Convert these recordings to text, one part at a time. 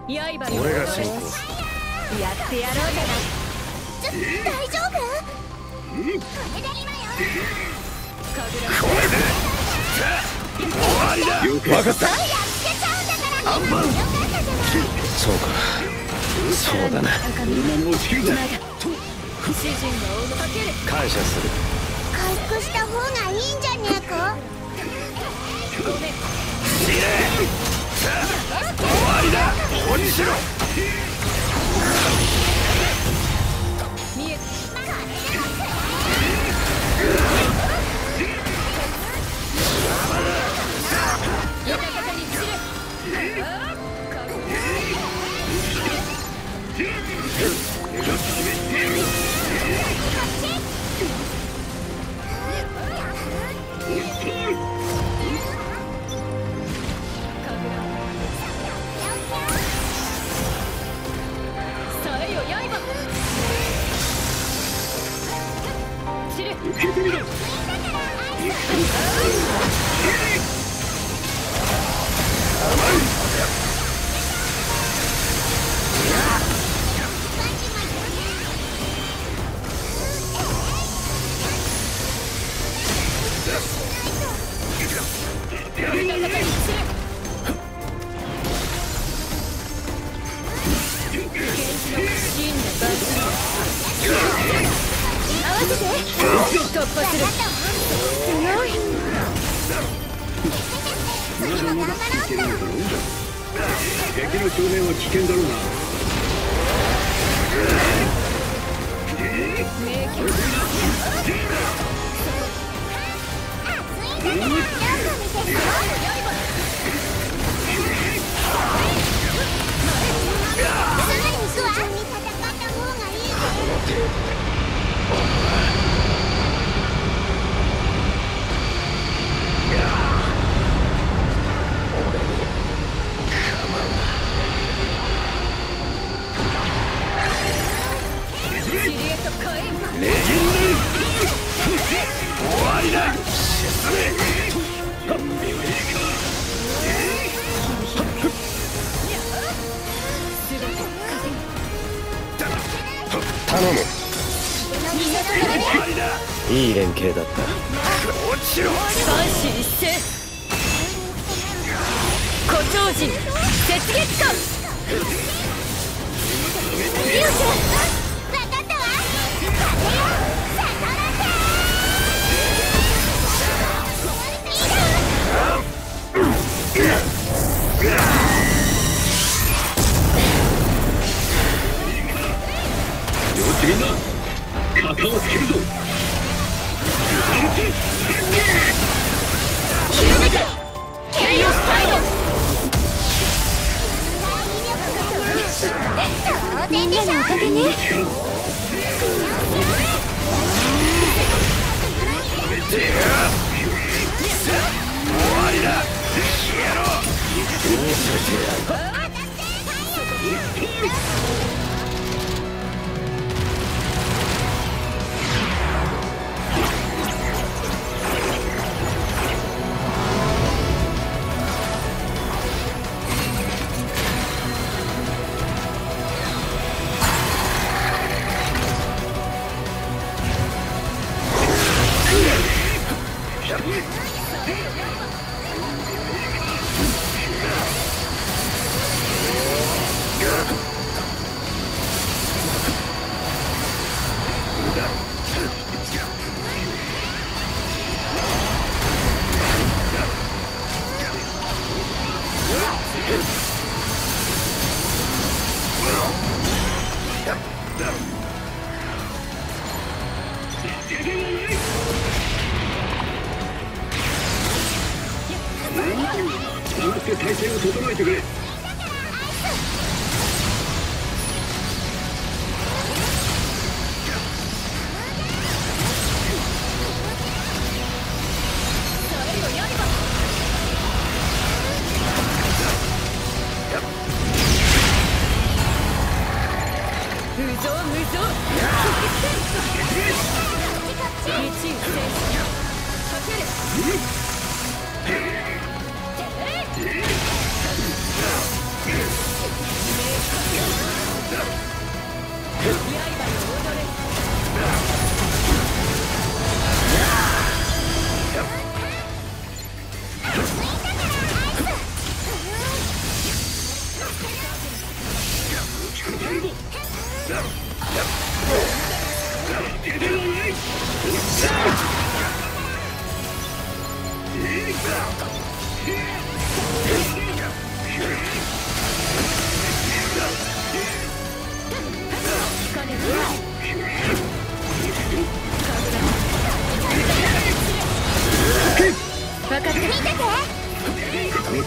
俺が進行。 やってやろうじゃない。大丈夫？これで今よ。 これで終わりだ。分かった。そうか、そうだな。感謝する。 回復した方がいいんじゃねえか。 終わりだ。ここにしろ。 敵の少年は危険だろうな。 頼む。いい連携だった。落ちろ。 三死一斉。古超人雪月間。リュウちゃん、分かったわ。 みんな肩をつけるぞ。 広めてケイオスタイド。みんなのおかげね。 終わりだ。やろう。 体勢を整えてくれ。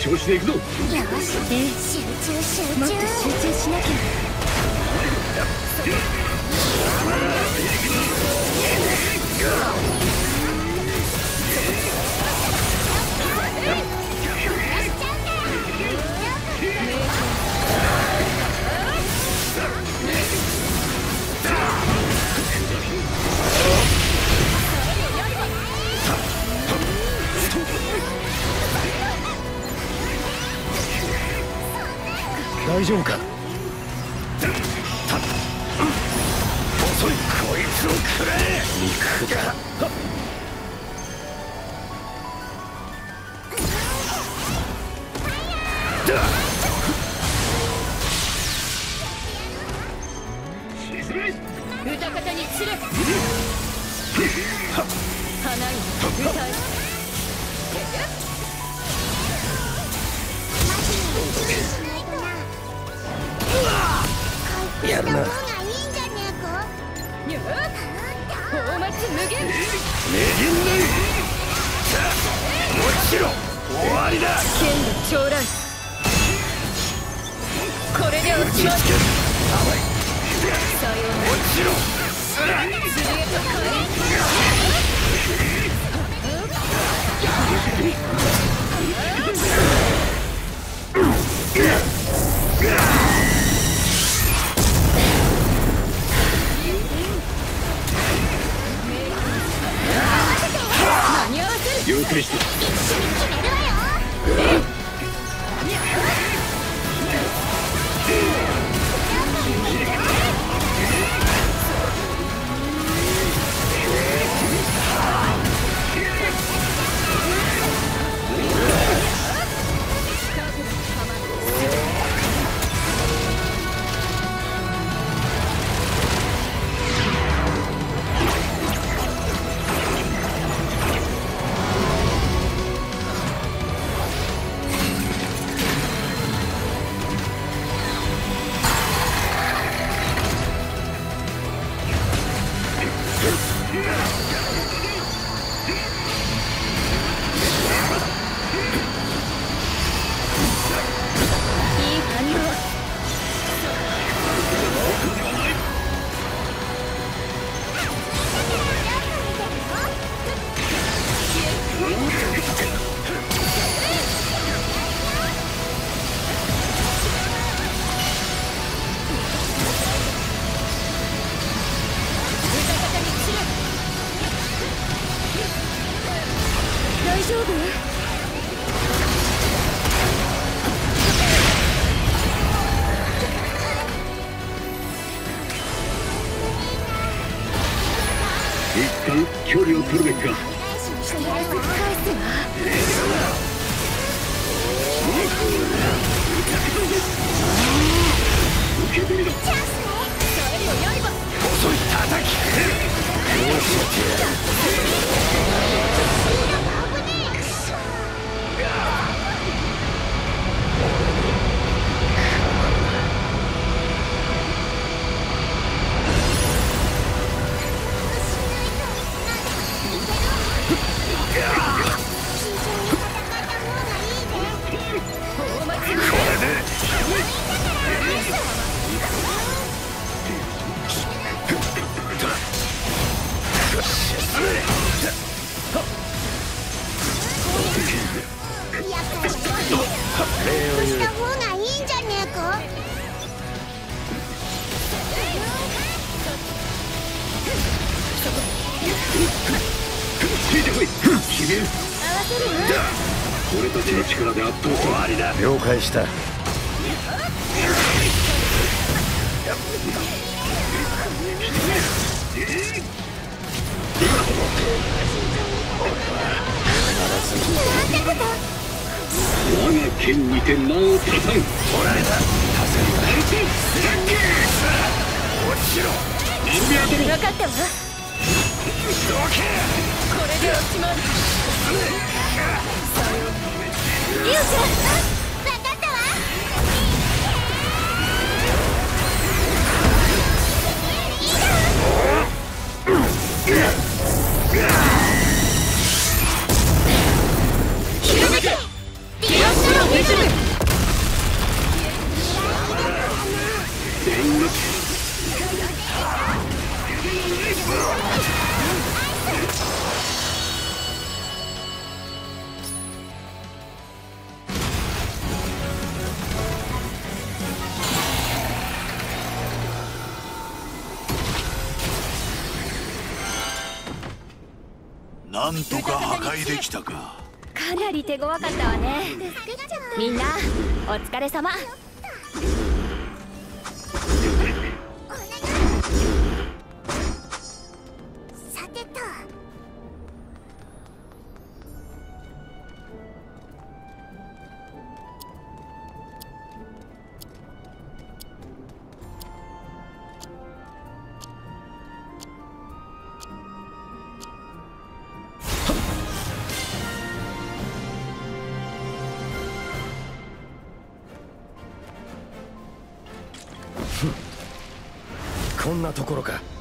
調子でいくぞ。 よし、集中もっと集中しなきゃ。 大丈夫か。遅い、こいつを食らえ。肉だ。 歌方に散れ。花に歌え。 やるな。 大松無限。 無限ない。落ちろ。終わりだ。 剣の長来。これで落ちます。さようなら。 落ちろ。 釣りへと帰間に合わせる。 了解した。 大丈夫？ 一旦距離を取るべきか。 してやるぞ。返すわ。 受けてみろ。 チャンスね。それよ刃。 遅い、叩き。どうしてやる。 した方がいいんじゃねえか。 ついてこい。決める。 合わせるわ。 俺たちの力で圧倒する。終わりだ。 了解した。 なんてこと。 我が剣にて名を立たん。 取られた。助かった。落ちろ。 分かったわ。 どけ。 これで落ちます。リュウちゃん、分かったわ。ひらめけ。ディアスロなんとか破壊できたか。 かなり手強かったわね。みんなお疲れ様。さてとこんなところか。